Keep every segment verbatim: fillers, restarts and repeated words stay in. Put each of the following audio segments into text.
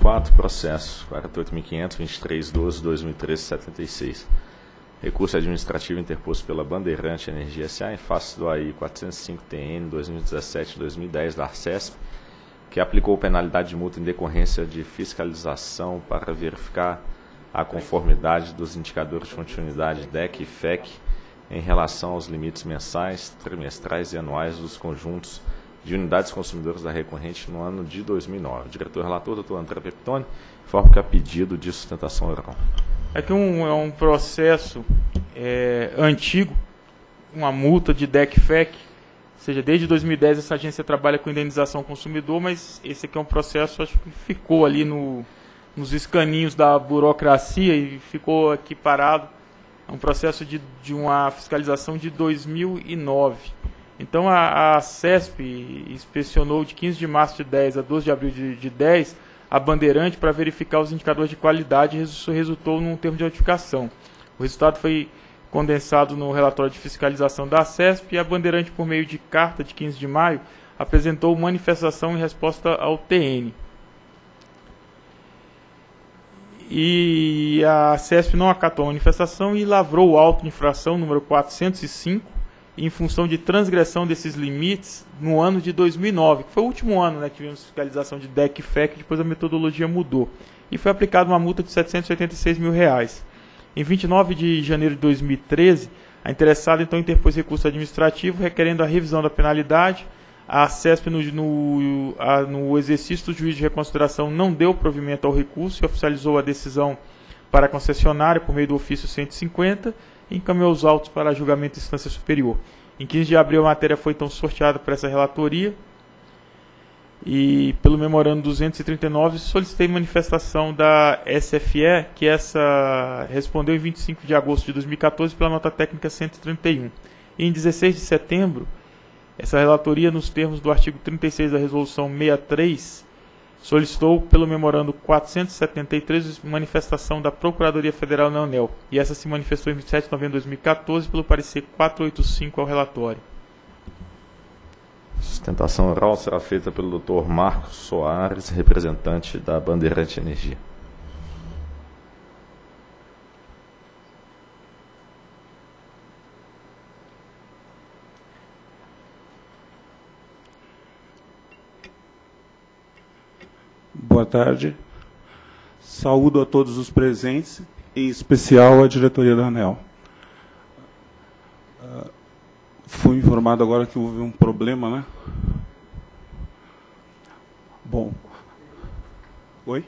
quatro, processo quarenta e oito mil quinhentos, vinte e três, doze, dois mil e treze, setenta e seis. Recurso administrativo interposto pela Bandeirante Energia S A em face do A I quatrocentos e cinco T N dois mil e dezessete a dois mil e dez da Arcesp, que aplicou penalidade de multa em decorrência de fiscalização para verificar a conformidade dos indicadores de continuidade D E C e F E C em relação aos limites mensais, trimestrais e anuais dos conjuntos de unidades consumidoras da recorrente no ano de dois mil e nove. O diretor-relator, doutor André Peptoni, informa que há pedido de sustentação oral. É que um, é um processo é, antigo, uma multa de D E C e F E C, ou seja, desde dois mil e dez essa agência trabalha com indenização ao consumidor, mas esse aqui é um processo, acho que ficou ali no, nos escaninhos da burocracia e ficou aqui parado. É um processo de, de uma fiscalização de dois mil e nove. Então a, a CESP inspecionou de quinze de março de dez a doze de abril de, de dez a Bandeirante para verificar os indicadores de qualidade e isso resultou num termo de notificação. O resultado foi condensado no relatório de fiscalização da CESP e a Bandeirante, por meio de carta de quinze de maio, apresentou manifestação em resposta ao T N. E a CESP não acatou a manifestação e lavrou o auto de infração número quatrocentos e cinco, em função de transgressão desses limites no ano de dois mil e nove, que foi o último ano, né, que tivemos fiscalização de D E C e F E C, depois a metodologia mudou. E foi aplicada uma multa de setecentos e oitenta e seis mil reais. Em vinte e nove de janeiro de dois mil e treze, a interessada então interpôs recurso administrativo requerendo a revisão da penalidade. A CESP, no, no, a, no exercício do juízo de reconsideração, não deu provimento ao recurso e oficializou a decisão para a concessionária por meio do ofício cento e cinquenta e encaminhou os autos para julgamento de instância superior. Em quinze de abril, a matéria foi então sorteada para essa relatoria e, pelo memorando duzentos e trinta e nove, solicitei manifestação da S F E, que essa respondeu em vinte e cinco de agosto de dois mil e quatorze pela nota técnica cento e trinta e um. E em dezesseis de setembro, essa relatoria, nos termos do artigo trinta e seis da resolução sessenta e três, solicitou pelo memorando quatrocentos e setenta e três manifestação da Procuradoria Federal na ANEEL, e essa se manifestou em vinte e sete de novembro de dois mil e quatorze pelo parecer quatrocentos e oitenta e cinco ao relatório. Sustentação oral será feita pelo doutor Marcos Soares, representante da Bandeirante Energia. Boa tarde. Saúdo a todos os presentes, em especial a diretoria da ANEEL. Uh, fui informado agora que houve um problema, né? Bom. Oi?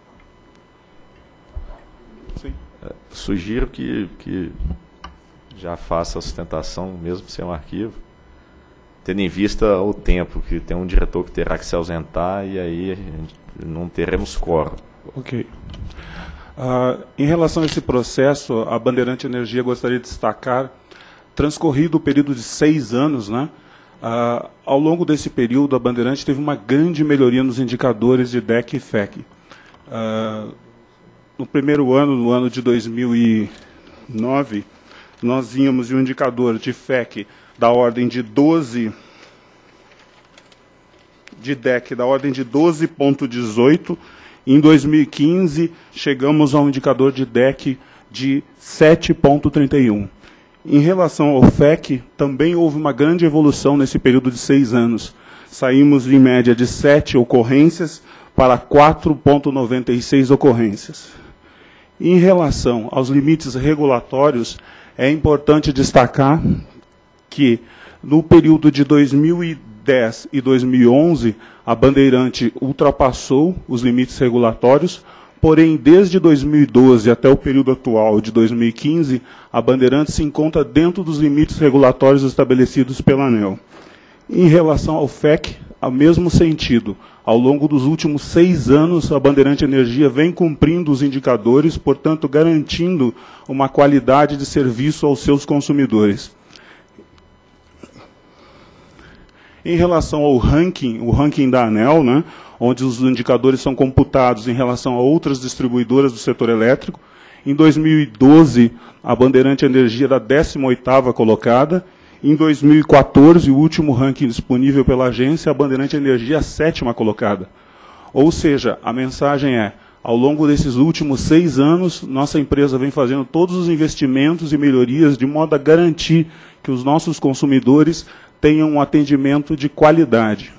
Sim. É, sugiro que, que já faça a sustentação, mesmo sem um arquivo, tendo em vista o tempo, que tem um diretor que terá que se ausentar e aí a gente não teremos quórum. Ok. Uh, em relação a esse processo, a Bandeirante Energia gostaria de destacar, transcorrido o período de seis anos, né, uh, ao longo desse período, a Bandeirante teve uma grande melhoria nos indicadores de D E C e F E C. Uh, no primeiro ano, no ano de dois mil e nove, nós vínhamos de um indicador de F E C da ordem de doze... de D E C da ordem de doze vírgula dezoito. Em dois mil e quinze, chegamos a um indicador de D E C de sete vírgula trinta e um. Em relação ao F E C, também houve uma grande evolução nesse período de seis anos. Saímos, em média, de sete ocorrências para quatro vírgula noventa e seis ocorrências. Em relação aos limites regulatórios, é importante destacar que, no período de dois mil e dez e dois mil e onze, a Bandeirante ultrapassou os limites regulatórios, porém, desde dois mil e doze até o período atual de dois mil e quinze, a Bandeirante se encontra dentro dos limites regulatórios estabelecidos pela ANEEL. Em relação ao F E C, ao mesmo sentido, ao longo dos últimos seis anos, a Bandeirante Energia vem cumprindo os indicadores, portanto, garantindo uma qualidade de serviço aos seus consumidores. Em relação ao ranking, o ranking da ANEEL, né, onde os indicadores são computados em relação a outras distribuidoras do setor elétrico, em dois mil e doze, a Bandeirante Energia era a décima oitava colocada, em dois mil e quatorze, o último ranking disponível pela agência, a Bandeirante Energia a sétima colocada. Ou seja, a mensagem é, ao longo desses últimos seis anos, nossa empresa vem fazendo todos os investimentos e melhorias de modo a garantir que os nossos consumidores tenham um atendimento de qualidade.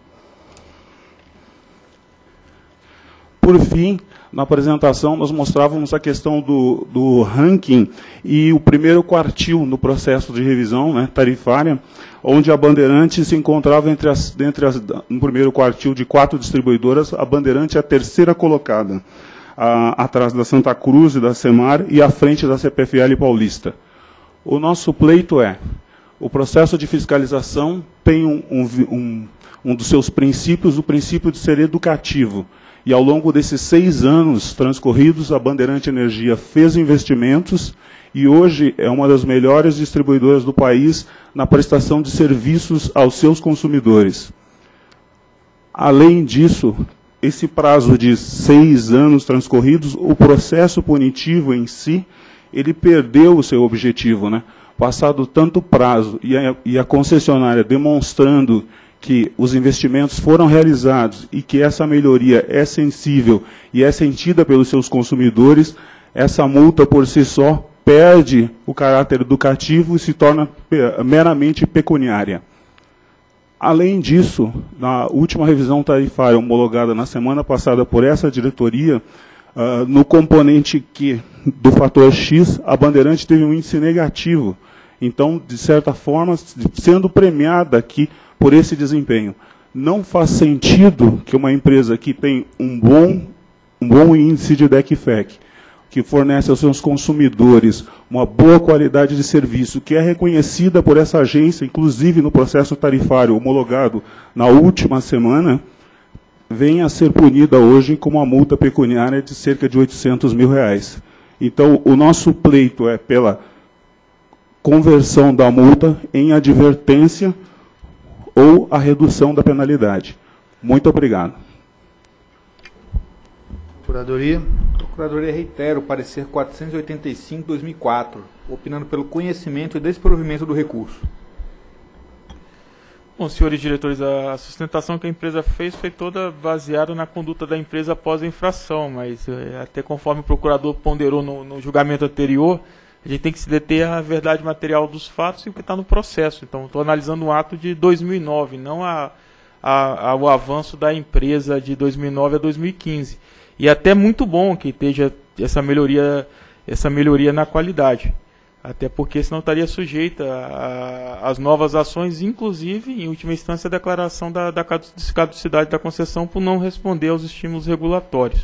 Por fim, na apresentação, nós mostrávamos a questão do, do ranking e o primeiro quartil no processo de revisão, né, tarifária, onde a Bandeirantes se encontrava entre as, entre as, no primeiro quartil de quatro distribuidoras, a Bandeirantes é a terceira colocada, a, atrás da Santa Cruz e da Semar e à frente da C P F L Paulista. O nosso pleito é, o processo de fiscalização tem um, um, um, um dos seus princípios, o princípio de ser educativo. E ao longo desses seis anos transcorridos, a Bandeirante Energia fez investimentos e hoje é uma das melhores distribuidoras do país na prestação de serviços aos seus consumidores. Além disso, esse prazo de seis anos transcorridos, o processo punitivo em si, ele perdeu o seu objetivo, né? Passado tanto prazo e a, e a concessionária demonstrando que os investimentos foram realizados e que essa melhoria é sensível e é sentida pelos seus consumidores, essa multa por si só perde o caráter educativo e se torna meramente pecuniária. Além disso, na última revisão tarifária homologada na semana passada por essa diretoria, uh, no componente Q do fator X, a Bandeirante teve um índice negativo. Então, de certa forma, sendo premiada aqui por esse desempenho. Não faz sentido que uma empresa que tem um bom, um bom índice de D E C F E C, que fornece aos seus consumidores uma boa qualidade de serviço, que é reconhecida por essa agência, inclusive no processo tarifário homologado na última semana, venha a ser punida hoje com uma multa pecuniária de cerca de oitocentos mil reais. Então, o nosso pleito é pela conversão da multa em advertência ou a redução da penalidade. Muito obrigado. Procuradoria. Procuradoria reitera o parecer quatrocentos e oitenta e cinco, dois mil e quatro, opinando pelo conhecimento e desprovimento do recurso. Bom, senhores diretores, a sustentação que a empresa fez foi toda baseada na conduta da empresa após a infração, mas até conforme o procurador ponderou no, no julgamento anterior, a gente tem que se deter à verdade material dos fatos e o que está no processo. Então, estou analisando o ato de dois mil e nove, não a, a, a, o avanço da empresa de dois mil e nove a dois mil e quinze. E é até muito bom que esteja essa melhoria, essa melhoria na qualidade. Até porque senão estaria sujeita às novas ações, inclusive, em última instância, a declaração da, da caducidade da concessão por não responder aos estímulos regulatórios.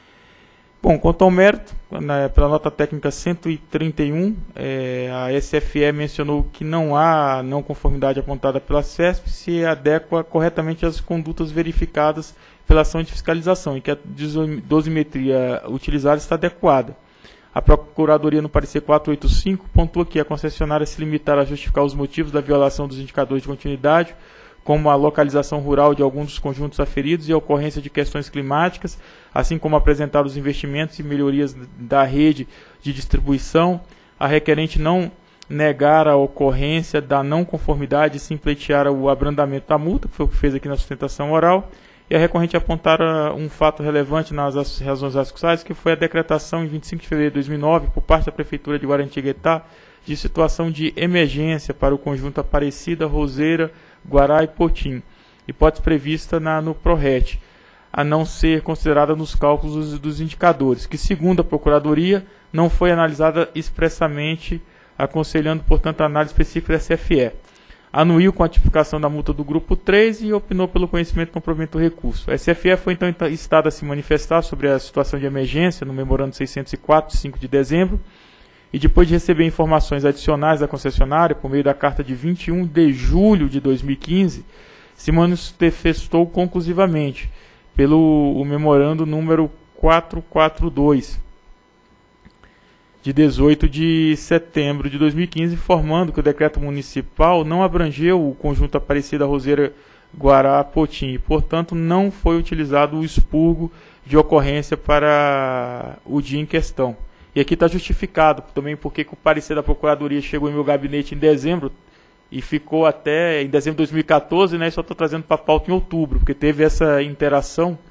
Bom, quanto ao mérito, na, pela nota técnica cento e trinta e um, é, a S F E mencionou que não há não conformidade apontada pela C E S P se adequa corretamente às condutas verificadas pela ação de fiscalização e que a dosimetria utilizada está adequada. A Procuradoria, no parecer quatrocentos e oitenta e cinco, pontua que a concessionária se limitar a justificar os motivos da violação dos indicadores de continuidade, como a localização rural de alguns dos conjuntos aferidos e a ocorrência de questões climáticas, assim como apresentar os investimentos e melhorias da rede de distribuição, a requerente não negar a ocorrência da não conformidade e sim pleitear o abrandamento da multa, que foi o que fez aqui na sustentação oral, e a recorrente apontar um fato relevante nas razões acusadas, que foi a decretação em vinte e cinco de fevereiro de dois mil e nove, por parte da Prefeitura de Guaratinguetá, de situação de emergência para o conjunto Aparecida, Roseira, Guará e Potim, hipótese prevista na, no PRORET, a não ser considerada nos cálculos dos, dos indicadores, que, segundo a Procuradoria, não foi analisada expressamente, aconselhando, portanto, a análise específica da S F E. Anuiu com a tipificação da multa do grupo três e opinou pelo conhecimento e comprovimento do recurso. A S F E foi, então, instada a se manifestar sobre a situação de emergência no memorando seiscentos e quatro, de cinco de dezembro, e depois de receber informações adicionais da concessionária, por meio da carta de vinte e um de julho de dois mil e quinze, se manifestou conclusivamente pelo o memorando número quatrocentos e quarenta e dois, de dezoito de setembro de dois mil e quinze, informando que o decreto municipal não abrangeu o conjunto Aparecida, Roseira, Guará, Potim, e, portanto, não foi utilizado o expurgo de ocorrência para o dia em questão. E aqui está justificado também porque o parecer da Procuradoria chegou em meu gabinete em dezembro e ficou até em dezembro de dois mil e quatorze, né, e só estou trazendo para a pauta em outubro, porque teve essa interação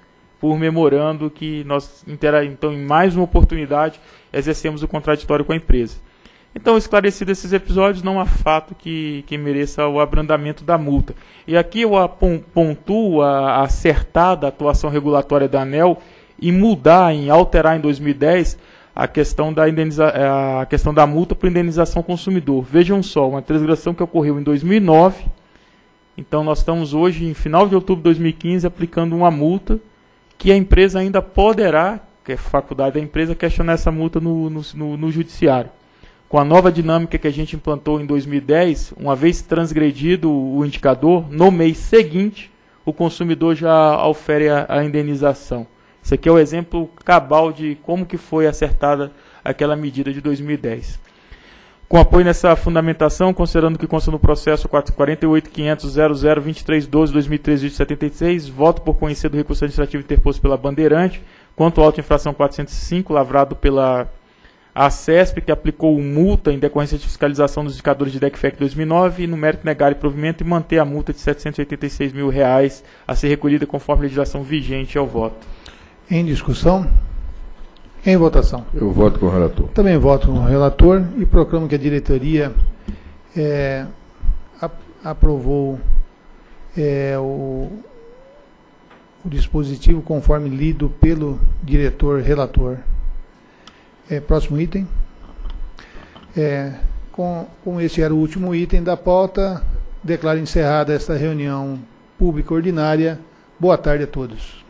por memorando que nós, então, em mais uma oportunidade, exercemos o contraditório com a empresa. Então, esclarecido esses episódios, não há fato que, que mereça o abrandamento da multa. E aqui eu pontuo a acertada atuação regulatória da ANEEL em mudar, em alterar em dois mil e dez a questão da, indeniza, a questão da multa por indenização ao consumidor. Vejam só, uma transgressão que ocorreu em dois mil e nove, então nós estamos hoje, em final de outubro de dois mil e quinze, aplicando uma multa que a empresa ainda poderá, que é faculdade da empresa, questionar essa multa no, no, no, no judiciário. Com a nova dinâmica que a gente implantou em dois mil e dez, uma vez transgredido o indicador, no mês seguinte, o consumidor já ofere a, a indenização. Isso aqui é o exemplo cabal de como que foi acertada aquela medida de dois mil e dez. Com apoio nessa fundamentação, considerando que consta no processo quarenta e oito ponto quinhentos ponto zero zero vinte e três doze barra dois mil e treze de setenta e seis, voto por conhecer do recurso administrativo interposto pela Bandeirante, quanto à auto-infração quatrocentos e cinco, lavrado pela a CESP, que aplicou multa em decorrência de fiscalização dos indicadores de D E C F E C dois mil e nove, e no mérito negar e provimento e manter a multa de setecentos e oitenta e seis mil reais a ser recolhida conforme a legislação vigente ao voto. Em discussão? Em votação. Eu voto com o relator. Também voto com o relator e proclamo que a diretoria é, aprovou é, o, o dispositivo conforme lido pelo diretor relator. É, próximo item. É, com, com esse era o último item da pauta, declaro encerrada esta reunião pública ordinária. Boa tarde a todos.